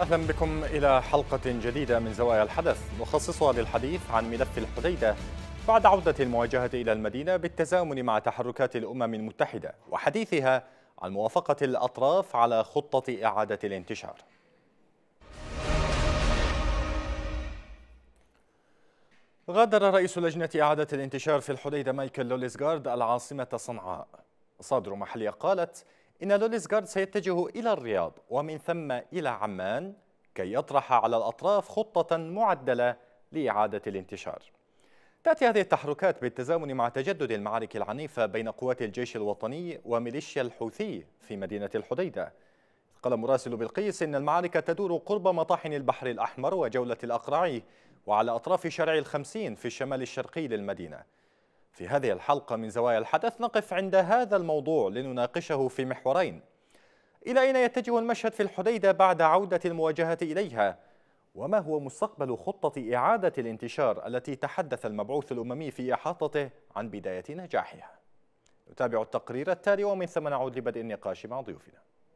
أهلا بكم إلى حلقة جديدة من زوايا الحدث نخصصها للحديث عن ملف الحديدة بعد عودة المواجهة إلى المدينة بالتزامن مع تحركات الأمم المتحدة وحديثها عن موافقة الأطراف على خطة إعادة الانتشار. غادر رئيس لجنة إعادة الانتشار في الحديدة مايكل لوليسغارد العاصمة صنعاء. مصادر محلية قالت إن لوليسغارد سيتجه إلى الرياض ومن ثم إلى عمان كي يطرح على الأطراف خطة معدلة لإعادة الانتشار. تأتي هذه التحركات بالتزامن مع تجدد المعارك العنيفة بين قوات الجيش الوطني وميليشيا الحوثي في مدينة الحديدة. قال مراسل بلقيس إن المعارك تدور قرب مطاحن البحر الأحمر وجولة الأقرعي وعلى أطراف شارع ال50 في الشمال الشرقي للمدينة. في هذه الحلقة من زوايا الحدث نقف عند هذا الموضوع لنناقشه في محورين: إلى أين يتجه المشهد في الحديدة بعد عودة المواجهة إليها؟ وما هو مستقبل خطة إعادة الانتشار التي تحدث المبعوث الأممي في إحاطته عن بداية نجاحها؟ نتابع التقرير التالي ومن ثم نعود لبدء النقاش مع ضيوفنا.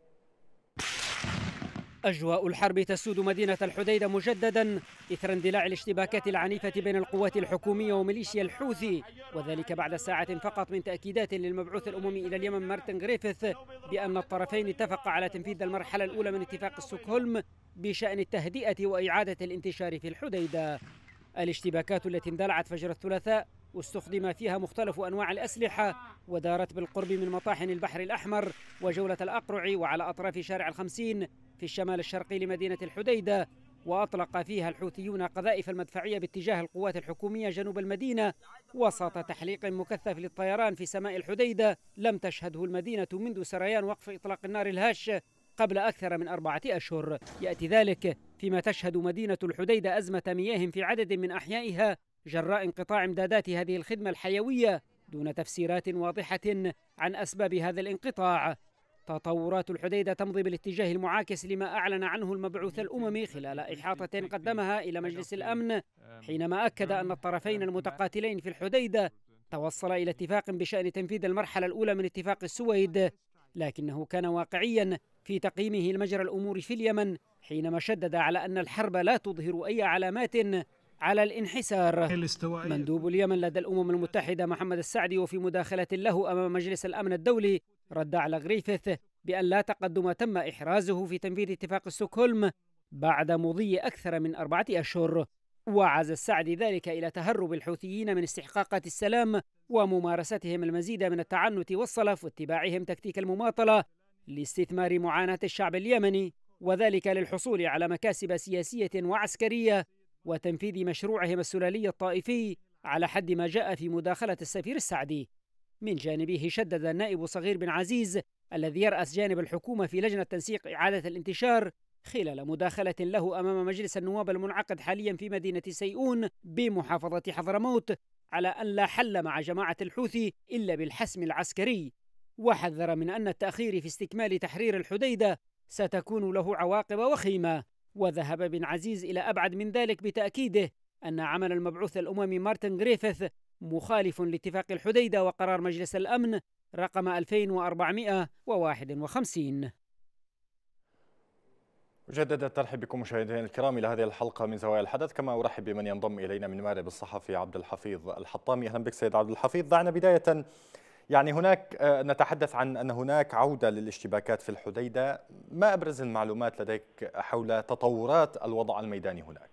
أجواء الحرب تسود مدينة الحديدة مجددا إثر اندلاع الاشتباكات العنيفة بين القوات الحكومية وميليشيا الحوثي، وذلك بعد ساعة فقط من تأكيدات للمبعوث الأممي إلى اليمن مارتن غريفيث بأن الطرفين اتفقا على تنفيذ المرحلة الأولى من اتفاق ستوكهولم بشأن التهدئة وإعادة الانتشار في الحديدة. الاشتباكات التي اندلعت فجر الثلاثاء واستخدم فيها مختلف أنواع الأسلحة ودارت بالقرب من مطاحن البحر الأحمر وجولة الأقرع وعلى أطراف شارع ال50 في الشمال الشرقي لمدينة الحديدة، وأطلق فيها الحوثيون قذائف المدفعية باتجاه القوات الحكومية جنوب المدينة وسط تحليق مكثف للطيران في سماء الحديدة لم تشهده المدينة منذ سريان وقف إطلاق النار الهاش قبل أكثر من 4 أشهر. يأتي ذلك فيما تشهد مدينة الحديدة أزمة مياه في عدد من أحيائها جراء انقطاع إمدادات هذه الخدمة الحيوية دون تفسيرات واضحة عن أسباب هذا الانقطاع. تطورات الحديدة تمضي بالاتجاه المعاكس لما أعلن عنه المبعوث الأممي خلال إحاطة قدمها إلى مجلس الأمن، حينما أكد أن الطرفين المتقاتلين في الحديدة توصل إلى اتفاق بشأن تنفيذ المرحلة الأولى من اتفاق السويد، لكنه كان واقعيا في تقييمه لمجرى الأمور في اليمن حينما شدد على أن الحرب لا تظهر أي علامات على الانحسار. مندوب اليمن لدى الأمم المتحدة محمد السعدي وفي مداخلة له أمام مجلس الأمن الدولي رد على غريفيث بأن لا تقدم تم إحرازه في تنفيذ اتفاق ستوكهولم بعد مضي أكثر من 4 أشهر. وعز السعدي ذلك إلى تهرب الحوثيين من استحقاقات السلام وممارستهم المزيد من التعنت والصلف واتباعهم تكتيك المماطلة لاستثمار معاناة الشعب اليمني، وذلك للحصول على مكاسب سياسية وعسكرية وتنفيذ مشروعهم السلالي الطائفي على حد ما جاء في مداخلة السفير السعدي. من جانبه شدد النائب صغير بن عزيز الذي يرأس جانب الحكومة في لجنة تنسيق إعادة الانتشار خلال مداخلة له أمام مجلس النواب المنعقد حاليا في مدينة سيئون بمحافظة حضرموت على أن لا حل مع جماعة الحوثي إلا بالحسم العسكري، وحذر من أن التأخير في استكمال تحرير الحديدة ستكون له عواقب وخيمة. وذهب بن عزيز إلى أبعد من ذلك بتأكيده أن عمل المبعوث الأممي مارتن غريفيث مخالف لاتفاق الحديدة وقرار مجلس الأمن رقم 2451. أجدد الترحيب بكم مشاهدينا الكرام إلى هذه الحلقة من زوايا الحدث، كما أرحب بمن ينضم إلينا من مارب الصحفي عبد الحفيظ الحطامي. أهلا بك سيد عبد الحفيظ. دعنا بداية هناك نتحدث عن أن هناك عودة للاشتباكات في الحديدة، ما أبرز المعلومات لديك حول تطورات الوضع الميداني هناك؟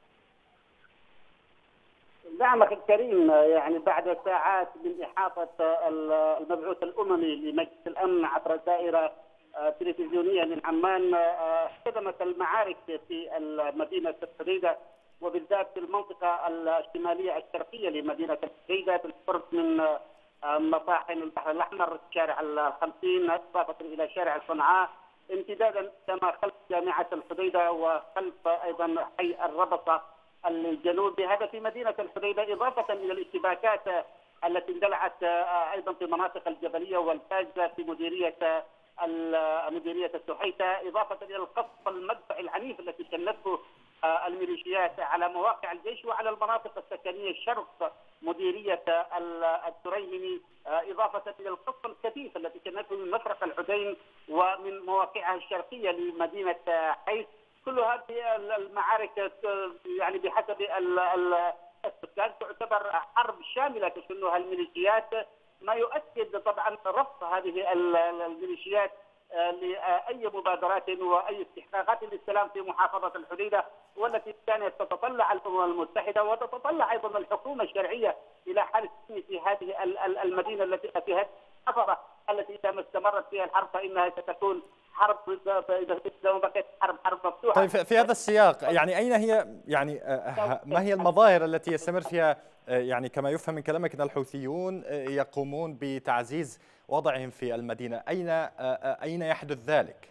نعم أخي الكريم، بعد ساعات من إحاطة المبعوث الأممي لمجلس الأمن عبر دائرة تلفزيونية من عمان، احتدمت المعارك في مدينة الحديدة وبالذات في المنطقة الشمالية الشرقية لمدينة الحديدة بالقرب من مطاحن البحر الأحمر، شارع ال50 إضافة إلى شارع صنعاء، امتدادا كما خلف جامعة الحديدة وخلف أيضا حي الربطة الجنوبي، هذا في مدينة الحديدة، إضافة إلى الاشتباكات التي اندلعت أيضا في المناطق الجبلية والفاجة في مديرية السحيتة، إضافة إلى القصف المدفعي العنيف التي شنته الميليشيات على مواقع الجيش وعلى المناطق السكنية شرق مديرية التريمني، إضافة إلى القصف الكثيف التي شنته من مفرق الحدين ومن مواقعها الشرقية لمدينة حيث، كل هذه المعارك يعني بحسب السكان تعتبر حرب شاملة تشنها الميليشيات، ما يؤكد طبعا رفض هذه الميليشيات لأي مبادرات وأي استحقاقات للسلام في محافظة الحديدة، والتي كانت تتطلع الأمم المتحدة وتتطلع أيضا الحكومة الشرعية إلى حل السلم في هذه المدينة التي فيها المحافظة التي إذا ما استمرت فيها الحرب فإنها ستكون حرب، إذا ما بقيت حرب مفتوحة. طيب في هذا السياق يعني أين هي يعني ما هي المظاهر التي يستمر فيها يعني كما يفهم من كلامك أن الحوثيون يقومون بتعزيز وضعهم في المدينة، أين يحدث ذلك؟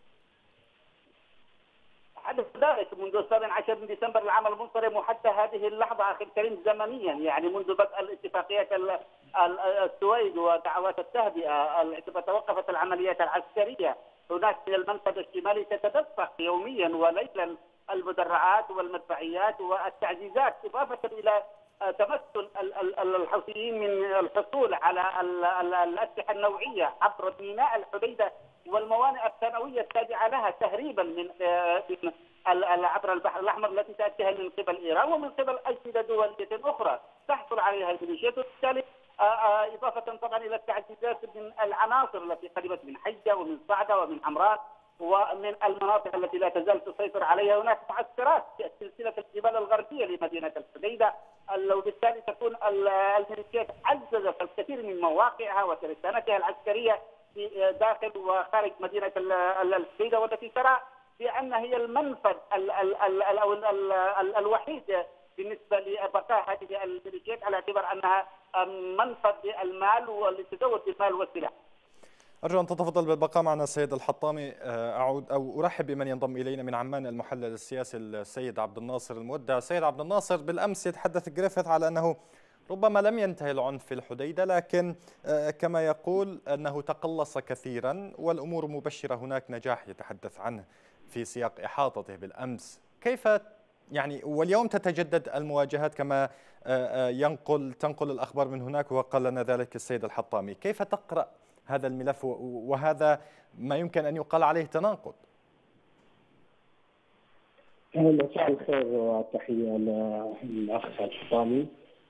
حدث ذلك منذ 17 من ديسمبر العام المنصرم وحتى هذه اللحظة أخي الكريم زمنيا، يعني منذ بدء الاتفاقيات السويد ودعوات التهدئة التي توقفت العمليات العسكرية. هناك في المنفذ الشمالي تتدفق يوميا وليلا المدرعات والمدفعيات والتعزيزات، إضافة إلى تمثل الحوثيين من الحصول على الأسلحة النوعية عبر ميناء الحديدة والموانئ الثانوية التابعة لها، تهريبا من عبر البحر الأحمر التي تأتيها من قبل إيران ومن قبل أجهزة دولية أخرى تحصل عليها الميليشيات، وبالتالي إضافة طبعا إلى التعزيزات من العناصر التي قدمت من حجة ومن صعدة ومن عمران ومن المناطق التي لا تزال تسيطر عليها. هناك معسكرات في سلسلة الجبال الغربية لمدينة الحديدة، وبالتالي تكون الميليشيات عززت الكثير من مواقعها وترسانتها العسكرية في داخل وخارج مدينة الحديدة، والتي ترى بأن هي المنفذ الوحيد بالنسبة لبقاء هذه الميليشيات، على اعتبار أنها منفذ للمال وللتزود بالمال والسلاح. أرجو أن تتفضل بالبقاء معنا السيد الحطامي. أعود أو أرحب بمن ينضم إلينا من عمان المحلل السياسي السيد عبد الناصر المودع. سيد عبد الناصر، بالأمس يتحدث جريفيث على أنه ربما لم ينتهي العنف في الحديدة، لكن كما يقول أنه تقلص كثيرا والأمور مبشرة، هناك نجاح يتحدث عنه في سياق إحاطته بالأمس. كيف يعني واليوم تتجدد المواجهات كما تنقل الأخبار من هناك، وقال لنا ذلك السيد الحطامي، كيف تقرأ هذا الملف وهذا ما يمكن أن يقال عليه تناقض؟ مساء الخير وتحية للأخ الحطامي.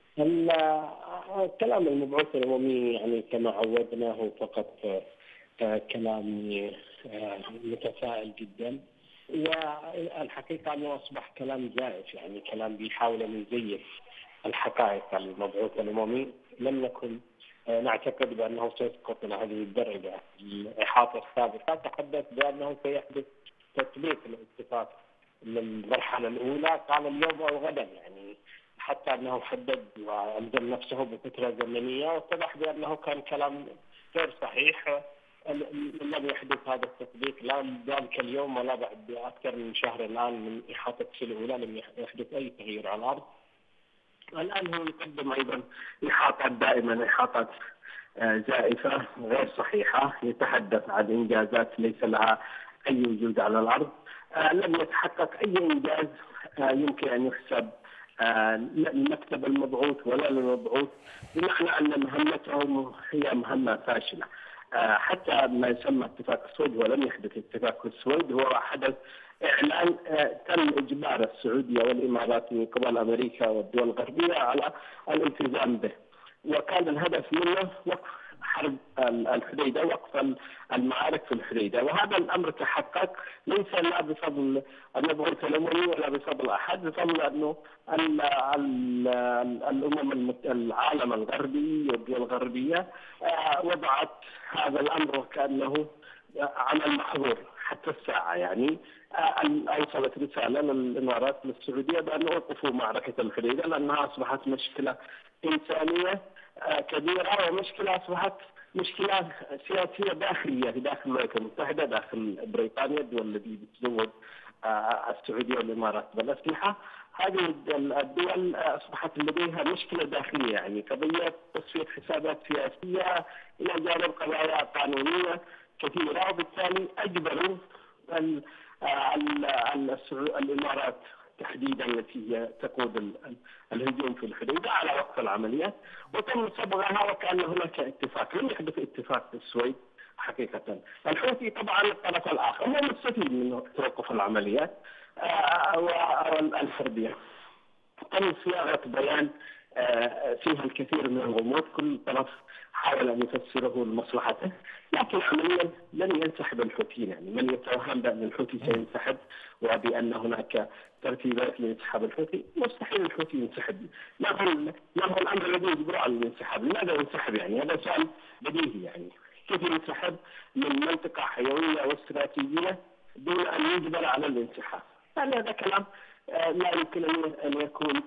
الكلام المبعوث الأممي يعني كما عودناه فقط كلام متفائل جدا، والحقيقة أنه أصبح كلام زائف، يعني كلام بيحاول أن يزيف الحقائق المبعوث الأممي. لم نكن نعتقد بأنه سيسقط إلى هذه الدرجة. الإحاطة السابقة تحدث بأنه سيحدث تطبيق الاتفاق للمرحلة الأولى، قال اليوم أو غدا، يعني حتى أنه حدد وألزم نفسه بفترة زمنية، واتضح بأنه كان كلام غير صحيح. لم يحدث هذا التطبيق لا ذلك اليوم ولا بعد أكثر من شهر الآن من إحاطته الأولى، لم يحدث أي تغيير على الأرض. الآن هو يقدم أيضا إحاطات، دائما إحاطات زائفة غير صحيحة، يتحدث عن إنجازات ليس لها أي وجود على الأرض. لم يتحقق أي إنجاز يمكن أن يحسب المكتب المبعوث ولا للمبعوث، بمعنى أن مهمتهم هي مهمة فاشلة. حتى ما يسمى اتفاق السويد ولم يحدث اتفاق السويد، هو حدث إعلان تم إجبار السعودية والإمارات من قبل أمريكا والدول الغربية على الالتزام به، وكان الهدف منه وقف حرب الحديدة، وقف المعارك في الحديدة. وهذا الأمر تحقق ليس لا بفضل المبعوث الأممي ولا بفضل أحد، بفضل أنه العالم الغربي والدول الغربية وضعت هذا الأمر وكأنه عمل محظور حتى الساعة. يعني أوصلت رسالة للإمارات للسعودية بأن وقفوا معركة الحديدة، لأنها أصبحت مشكلة إنسانية كبيرة، ومشكلة أصبحت مشكلة سياسية داخلية في داخل الولايات المتحدة، داخل بريطانيا، الدول التي بتزود السعودية والإمارات بالأسلحة. هذه الدول أصبحت لديها مشكلة داخلية، يعني قضية تصفية حسابات سياسية إلى جانب قضايا قانونية كثيرة، وبالتالي أجبروا الإمارات تحديدا التي هي تقود الهجوم في الحديدة على وقف العمليات، وتم صبغها وكأن هناك اتفاق. لم يحدث اتفاق في السويد، حقيقة. الحوثي طبعا الطرف الآخر هو مستفيد من توقف العمليات الحربية. تم صياغة بيان فيها الكثير من الغموض، كل طرف حاول أن يفسره لمصلحته، لكن عمليا لن ينسحب الحوثيين. يعني من يتوهم بأن الحوثي سينسحب وبأن هناك ترتيبات لانسحاب الحوثي، مستحيل الحوثي ينسحب. ما هو الأمر الذي يجبره على الانسحاب؟ لماذا ينسحب؟ يعني هذا سؤال بديهي. يعني كيف ينسحب من منطقة حيوية واستراتيجية دون أن يجبر على الانسحاب؟ يعني هذا كلام لا يمكن أن يكون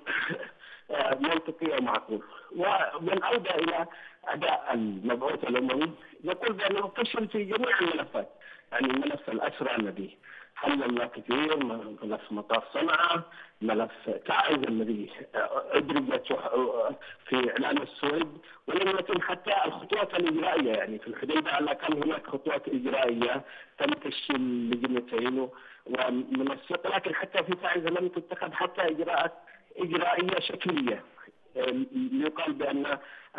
منطقي ومعقول. ومن أودى إلى أداء المبعوث الأممي يقول بأنه فشل في جميع الملفات، يعني ملف الأسرى الذي حلل كثير، ملف مطار صنعاء، ملف تعز الذي أدرجت في إعلان السويد، ولم يتم حتى الخطوات الإجرائية. يعني في الحديدة على الأقل هناك خطوات إجرائية تم تشكيل لجنتين ومنسق، لكن حتى في تعز لم تتخذ حتى إجراءات إجرائية شكلية يقال بأن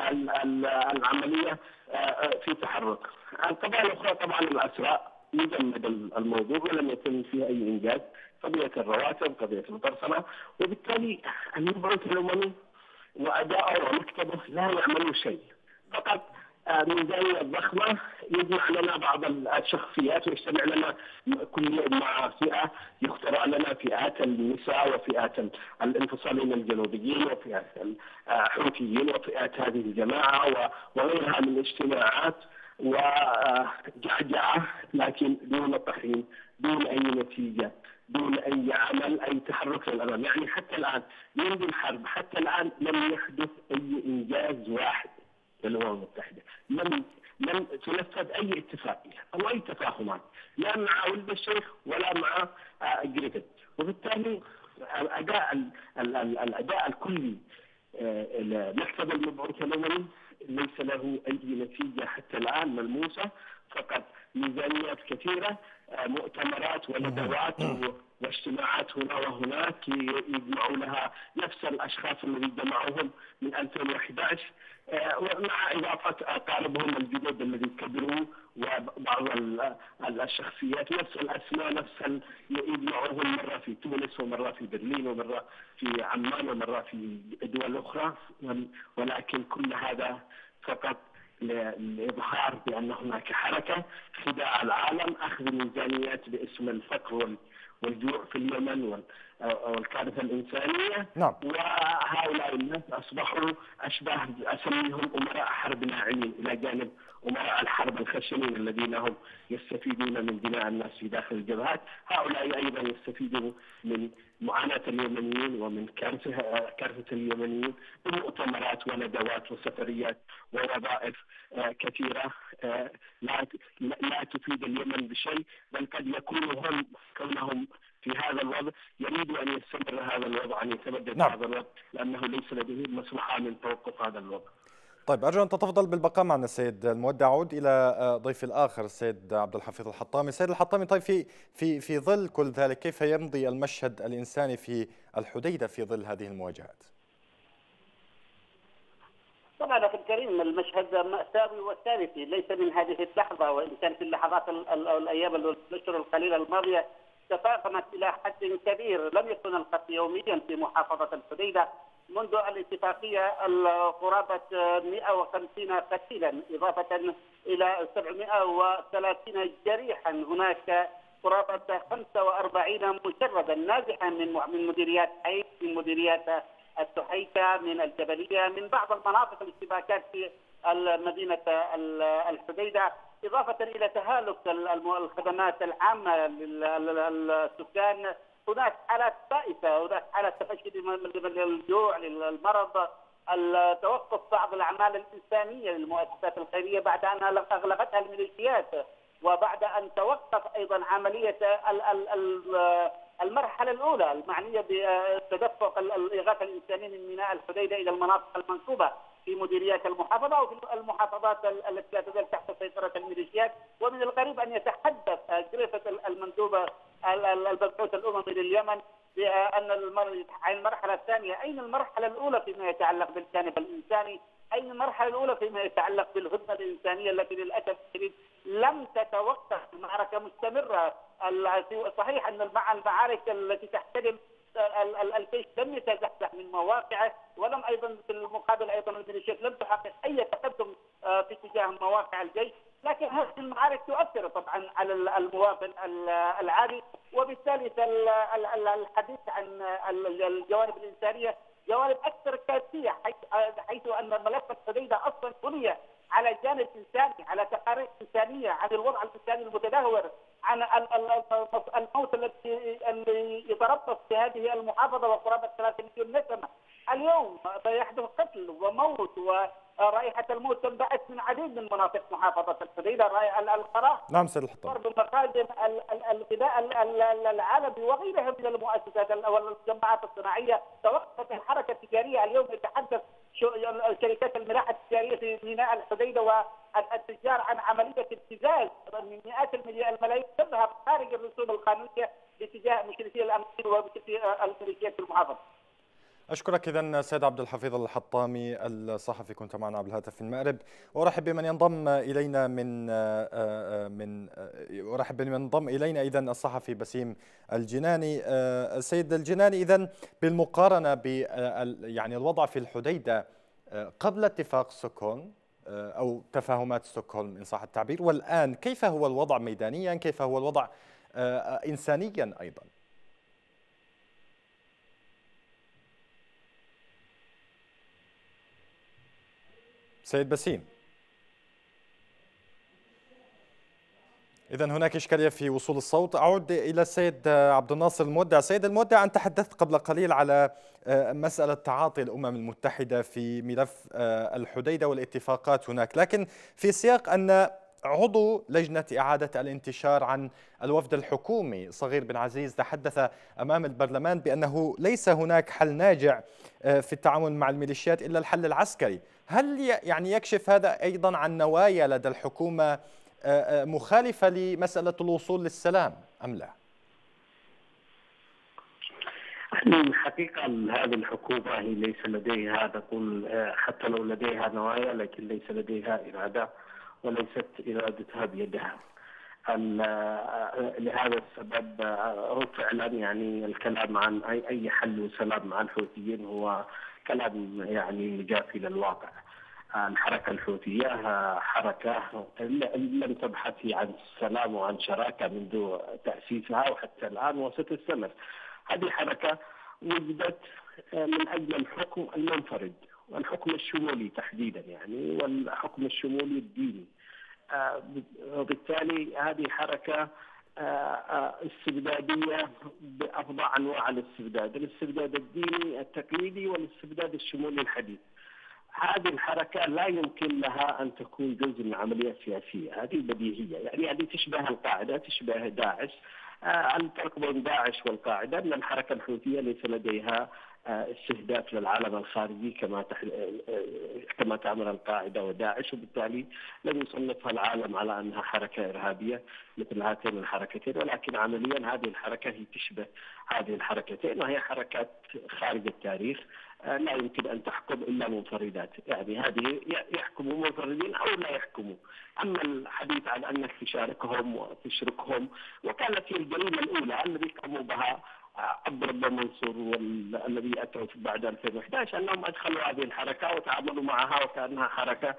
العملية في تحرك. القضايا الأخرى طبعا الأسرى يجمد الموضوع ولم يتم فيها أي إنجاز، قضية الرواتب، قضية المطرسمة، وبالتالي المبعوث الأممي وأداؤه ومكتبه لا يعملوا شيء، فقط ميزانية ضخمة يجمع لنا بعض الشخصيات ويجتمع لنا كل يوم مع فئة، يخترع لنا فئات النساء وفئات الانفصاليين الجنوبيين وفئات الحوثيين وفئات هذه الجماعة وغيرها من الاجتماعات وجعجعة، لكن دون طحين، دون أي نتيجة، دون أي عمل، أي تحرك للأمام. يعني حتى الآن منذ الحرب حتى الآن لم يحدث أي إنجاز واحد للأمم المتحدة، لم تنفذ أي اتفاقية أو أي تفاهمات، لا مع ولد الشيخ ولا مع جريفيث. وبالتالي الأداء الكلي لمكتب المبعوث الأممي ليس له أي نتيجة حتى الآن ملموسة، فقط ميزانيات كثيرة، مؤتمرات وندوات واجتماعات هنا وهناك يجمعوا لها نفس الأشخاص الذي جمعوهم من 2011، ومع إضافة أقاربهم الجدد الذي كبروا وبعض الشخصيات نفس الأسماء، نفس يجمعوهم مرة في تونس ومرة في برلين ومرة في عمان ومرة في دول أخرى، ولكن كل هذا فقط لإظهار بأن هناك حركة، خداع العالم، أخذ ميزانيات باسم الفقر والجوع في اليمن والكارثة الإنسانية. نعم. وهؤلاء الناس أصبحوا أشباه أسميهم أمراء حرب ناعمين إلى جانب أمراء الحرب الخشنين الذين هم يستفيدون من دماء الناس في داخل الجبهات. هؤلاء أيضا يستفيدون من معاناة اليمنيين ومن كارثة اليمنيين بمؤتمرات وندوات وسفريات ووظائف كثيرة لا تفيد اليمن بشيء، بل قد يكونوا كونهم في هذا الوضع يريدوا أن يستمر هذا الوضع، أن يتمدد هذا الوضع، لأنه ليس لديهم مصلحة من توقف هذا الوضع. طيب، أرجو أن تتفضل بالبقاء معنا السيد المودع. أعود إلى ضيف الآخر السيد عبد الحفيظ الحطامي. السيد الحطامي، طيب في ظل كل ذلك كيف يمضي المشهد الإنساني في الحديدة في ظل هذه المواجهات؟ طبعا أخي الكريم المشهد مأساوي وكارثي، ليس من هذه اللحظة، وإن كان في اللحظات الأيام الأشهر القليلة الماضية تفاقمت إلى حد كبير. لم يكن القتل يوميا في محافظة الحديدة منذ الاتفاقية قرابة 150 قتيلا، إضافة إلى 730 جريحا. هناك قرابة 45 مشردا نازحا من مديريات حيث، من مديريات السحيكة، من الجبلية، من بعض المناطق الاشتباكات في مدينة الحديدة، إضافة إلى تهالك الخدمات العامة للسكان. هناك حالات بائسة، هناك حالات تفشي للجوع، للمرض، توقف بعض الأعمال الإنسانية للمؤسسات الخيرية بعد أن أغلقتها الميليشيات، وبعد أن توقف أيضا عملية المرحلة الأولى المعنية بتدفق الإغاثة الإنسانية من ميناء الحديدة إلى المناطق المنكوبة في مديريات المحافظة وفي المحافظات التي لا تزال تحت سيطرة الميليشيات. ومن الغريب أن يتحدث جريفيث المندوب المبعوث الأممي لليمن بأن المرحلة الثانية. أين المرحلة الأولى فيما يتعلق بالجانب الإنساني؟ أين المرحلة الأولى فيما يتعلق بالهدنة الإنسانية التي للأسف الشديد لم تتوقف، المعركة مستمرة. صحيح أن المعارك التي تحتدم الجيش لم يتزحزح من مواقعه، ولم أيضا في المقابل أيضا الميليشيات لم تحقق أي تقدم في اتجاه مواقع الجيش، لكن هذه المعارك تؤثر طبعا على المواطن العادي. وبالتالي الحديث عن الجوانب الإنسانية جوانب أكثر كارثية، حيث أن ملف الحديدة أصلا بني على جانب إنساني، على تقارير إنسانية عن الوضع الإنساني المتدهور، عن الموت الذي يتربص في هذه المحافظة وقرابة 3 مليون نسمة. اليوم يحدث قتل وموت، ورائحة الموت تنبعث من عديد من مناطق محافظة الحديدة. القرار نعم سيد الحطام. بمخازن الغذاء العالمي وغيرها من المؤسسات والجماعات الصناعية. توقفت الحركة التجارية. اليوم يتحدث شركات الملاحة التجارية في ميناء الحديدة والتجار عن عملية ابتزاز من مئات الملايين تذهب خارج الرسوم القانونية باتجاه مشرفي الأمن ومشرفي الميليشيات في المحافظة. أشكرك إذن سيد عبد الحفيظ الحطامي الصحفي، كنت معنا عبر الهاتف في المأرب. وأرحب بمن ينضم إلينا إذن الصحفي بسيم الجناني. سيد الجناني، إذن بالمقارنة يعني الوضع في الحديدة قبل اتفاق ستوكهولم أو تفاهمات ستوكهولم إن صح التعبير، والآن كيف هو الوضع ميدانيا؟ كيف هو الوضع إنسانيا أيضا؟ سيد بسيم، إذن هناك إشكالية في وصول الصوت. أعود إلى السيد عبد الناصر المودع. سيد المودع، أنت تحدثت قبل قليل على مسألة تعاطي الأمم المتحدة في ملف الحديدة والاتفاقات هناك، لكن في سياق أن عضو لجنة إعادة الانتشار عن الوفد الحكومي صغير بن عزيز تحدث أمام البرلمان بأنه ليس هناك حل ناجع في التعامل مع الميليشيات إلا الحل العسكري. هل يعني يكشف هذا أيضا عن نوايا لدى الحكومة مخالفة لمسألة الوصول للسلام أم لا؟ الحقيقة هذه الحكومة هي ليس لديها، نقول حتى لو لديها نوايا لكن ليس لديها إرادة، وليست إرادتها بيدها. لهذا السبب هو فعلا يعني الكلام عن أي حل وسلام مع الحوثيين هو كلام يعني جافي للواقع. الحركة الحوثية حركة لم تبحث عن السلام وعن شراكة منذ تأسيسها وحتى الآن وستستمر. هذه حركة وجدت من أجل الحكم المنفرد والحكم الشمولي تحديدا، يعني والحكم الشمولي الديني. وبالتالي هذه حركة استبدادية بأفظع أنواع الاستبداد الديني التقليدي والاستبداد الشمولي الحديث. هذه الحركة لا يمكن لها أن تكون جزء من عملية سياسية، هذه بديهية. يعني هذه تشبه القاعدة، تشبه داعش. الفرق بين داعش والقاعدة أن الحركة الحوثية ليس لديها استهداف للعالم الخارجي كما تعمل القاعدة وداعش، وبالتالي لم يصنفها العالم على أنها حركة إرهابية مثل هاتين الحركتين، ولكن عمليا هذه الحركة هي تشبه هذه الحركتين، وهي حركات خارج التاريخ لا يمكن أن تحكم إلا منفردات. يعني هذه يحكموا منفردين أو لا يحكموا. أما الحديث عن أنك تشاركهم وتشركهم، وكانت هي الجريمة الأولى التي قاموا بها عبد الرب منصور والذي أتوا بعد 2011 أنهم أدخلوا هذه الحركة وتعاملوا معها وكأنها حركة.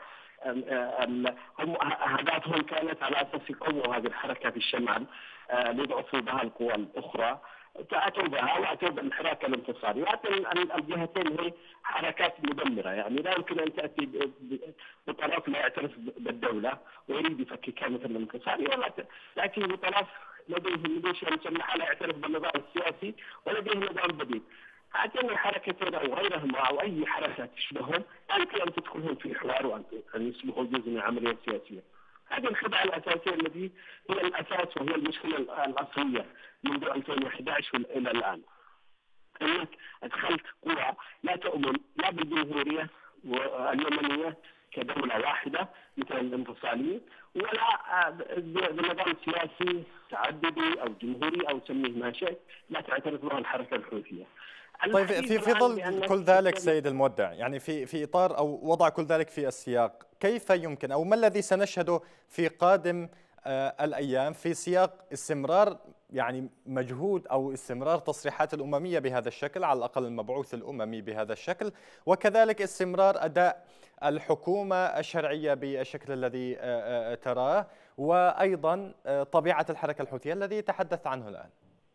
هم أهدافهم كانت على أساس يقوموا هذه الحركة في الشمال ليضعفوا بها القوى الأخرى، فأتوا بها وأتوا بالحراك الانتصاري. وهاتين الجهتين هي حركات مدمرة، يعني لا يمكن أن تأتي بطرف لا يعترف بالدولة ويريد يفككها مثل الانتصاري، ولا تأتي بطرف لديه ميليشيا مسلحة لا يعترف بالنظام السياسي ولديه نظام بديل. هاتين الحركتين أو غيرهما أو أي حركة تشبههم لا يمكن أن تدخلهم في حوار وأن يصبحوا جزء من عملية سياسية. هذه الخدعة الأساسية التي هي الأساس وهي المشكلة الأصلية منذ 2011 إلى الآن. أنك أدخلت قوى لا تؤمن لا بالجمهورية اليمنية كدولة واحدة مثل الانفصاليين، ولا بنظام سياسي تعددي أو جمهوري أو سميه ما شئت لا تعترف به الحركة الحوثية. طيب في ظل كل ذلك سيد المودع، يعني في إطار أو وضع كل ذلك في السياق، كيف يمكن أو ما الذي سنشهده في قادم الأيام في سياق استمرار يعني مجهود أو استمرار تصريحات الأممية بهذا الشكل، على الأقل المبعوث الأممي بهذا الشكل، وكذلك استمرار أداء الحكومة الشرعية بالشكل الذي تراه، وأيضا طبيعة الحركة الحوثية الذي تحدث عنه الآن؟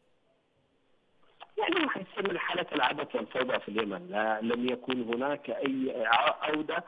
يعني راح يستمر حالة العبث والفوضى في اليمن، لم يكن هناك أي عودة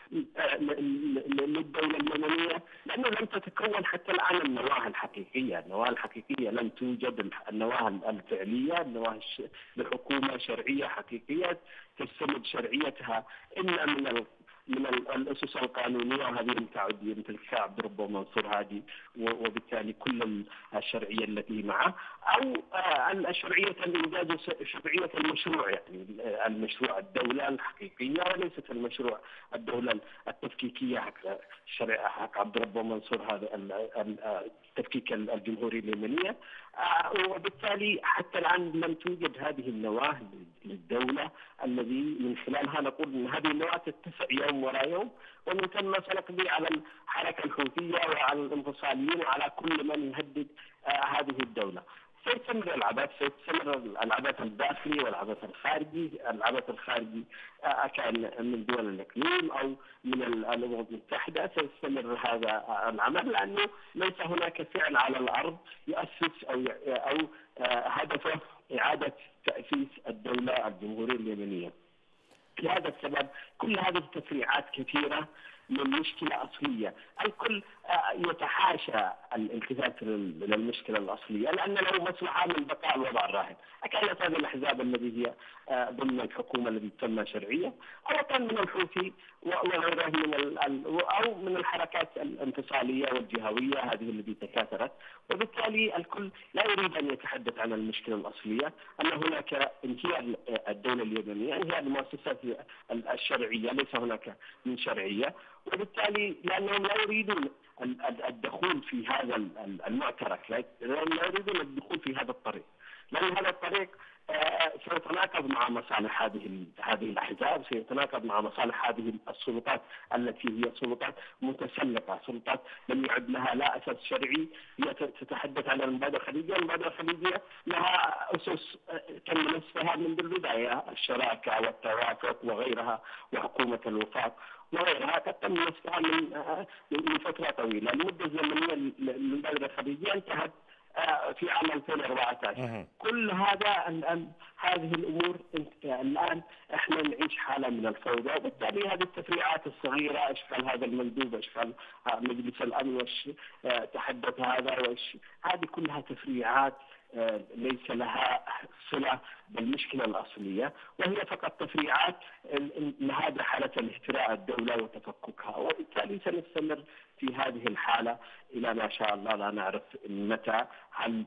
للدولة اليمنية، لأنه لم تتكون حتى الآن النواة الحقيقية. النواة الحقيقية لم توجد، النواة الفعلية، النواة لحكومة شرعية حقيقية تستمد شرعيتها إما من الاسس القانونيه، وهذه المتعد يمتلكها عبد ربه منصور هادي، وبالتالي كل الشرعيه التي معه، او الشرعيه الانجاز، شرعيه المشروع، يعني المشروع الدوله الحقيقيه وليست المشروع الدوله التفكيكيه حق عبد ربه منصور، هذا التفكيك الجمهوري اليمنيه. وبالتالي حتى الان لم توجد هذه النواه للدوله الذي من خلالها نقول ان هذه النواه تتسع يوم وراء يوم، ومن ثم سنقضي على الحركه الحوثيه وعلى الانفصاليين وعلى كل من يهدد هذه الدوله. سيستمر العبث، سيستمر العبث الداخلي والعبث الخارجي. العبث الخارجي كان من دول الاقليم او من الامم المتحده، سيستمر هذا العمل لانه ليس هناك فعل على الارض يؤسس او هدفه اعاده تاسيس الدوله الجمهوريه اليمنيه. لهذا السبب كل هذه التفريعات كثيره من مشكله اصليه، الكل يتحاشى الالتفات للمشكله الاصليه، لان له مصلحه من بقاء الوضع الراهن. كانت هذه الاحزاب التي هي ضمن الحكومه التي تسمى شرعيه، او كان من الحوثي وغيره او من الحركات الانفصاليه والجهويه هذه التي تكاثرت، وبالتالي الكل لا يريد ان يتحدث عن المشكله الاصليه، ان هناك انهيار الدوله اليمنيه، انهيار المؤسسات الشرعيه، ليس هناك من شرعيه، وبالتالي لانهم لا يريدون الدخول في هذا المعترك، لا يريدون الدخول في هذا الطريق، لان هذا الطريق سيتناقض مع مصالح هذه الاحزاب، سيتناقض مع مصالح هذه السلطات التي هي سلطات متسلقه، سلطات لم يعد لها لا اساس شرعي. هي تتحدث عن المبادره الخليجيه، المبادره الخليجيه لها اسس تم نسفها منذ البدايه، الشراكه والتوافق وغيرها، وحكومه الوفاق وغيرها تم نسفها من فتره طويله. المده الزمنيه للمبادره الخليجيه انتهت في عام 2014. كل هذه الامور الان احنا نعيش حاله من الفوضى، وبالتالي هذه التفريعات الصغيره، اشكال هذا المندوب، اشكال مجلس الامن تحدث هذا، هذه كلها تفريعات ليس لها صله بالمشكله الاصليه، وهي فقط تفريعات لهذا حاله الاهتراء الدوله وتفككها، وبالتالي سنستمر في هذه الحاله الى ما شاء الله. لا نعرف متى، هل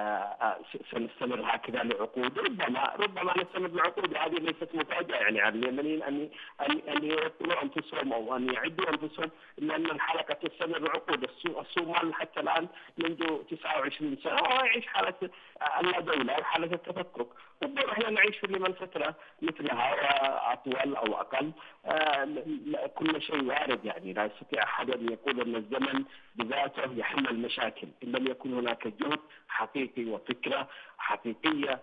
سنستمر هكذا لعقود؟ ربما نستمر لعقود، وهذه ليست مفاجاه يعني على اليمنيين ان يوطنوا انفسهم او ان يعدوا انفسهم، لان الحركه تستمر لعقود. الصومال حتى الان منذ 29 سنه ويعيش حاله اللا دوله وحاله التفكك، ربما احنا نعيش في اليمن فتره مثلها اطول او اقل. كل شيء وارد، يعني لا يستطيع احد ان يقول ان الزمن بذاته يحل المشاكل، ان لم يكن هناك جهد حقيقي وفكره حقيقيه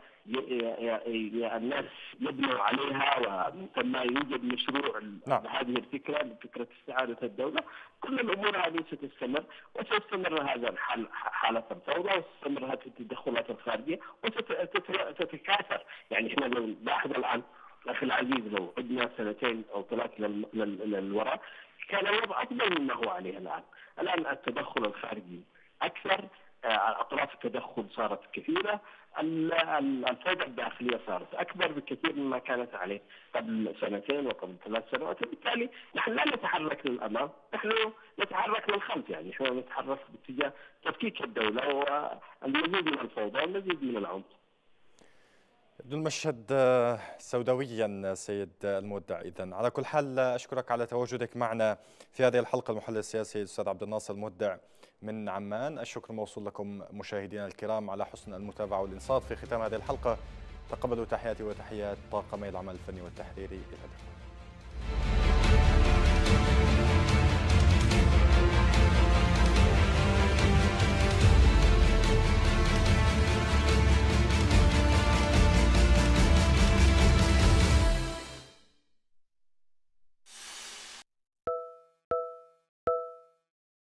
الناس يبنوا عليها، ومن ثم يوجد مشروع لهذه الفكره، فكره استعاده الدوله. كل الامور هذه ستستمر، وستستمر هذا حاله الفوضى، وستستمر هذه التدخلات الخارجيه، وستتكاثر. يعني احنا لو نلاحظ الان اخي العزيز، لو عدنا سنتين او ثلاث للوراء كان الوضع افضل مما هو عليه الان. الان التدخل الخارجي اكثر، اطراف التدخل صارت كثيره، الفوضى الداخليه صارت اكبر بكثير مما كانت عليه قبل سنتين وقبل 3 سنوات. وبالتالي نحن لا نتحرك للامام، نحن نتحرك للخلف، يعني نحن نتحرك باتجاه تفكيك الدوله والمزيد من الفوضى والمزيد من العنف. يبدو المشهد سوداويا سيد المودع. إذن على كل حال أشكرك على تواجدك معنا في هذه الحلقة، المحلل السياسي الأستاذ عبد الناصر المودع من عمان. الشكر موصول لكم مشاهدينا الكرام على حسن المتابعة والإنصات. في ختام هذه الحلقة تقبلوا تحياتي وتحيات طاقمي العمل الفني والتحريري. إلى اللقاء.